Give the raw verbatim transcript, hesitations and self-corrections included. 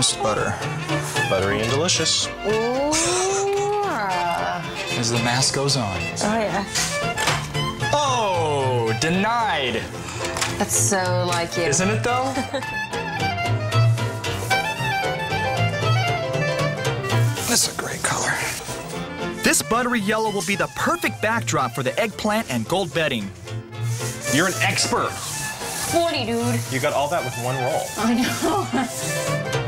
just butter. Buttery and delicious. Ooh. As the mask goes on. Oh, yeah. Oh, denied. That's so like you. Isn't it, though? This is a great color. This buttery yellow will be the perfect backdrop for the eggplant and gold bedding. You're an expert. forty, dude. You got all that with one roll. I know.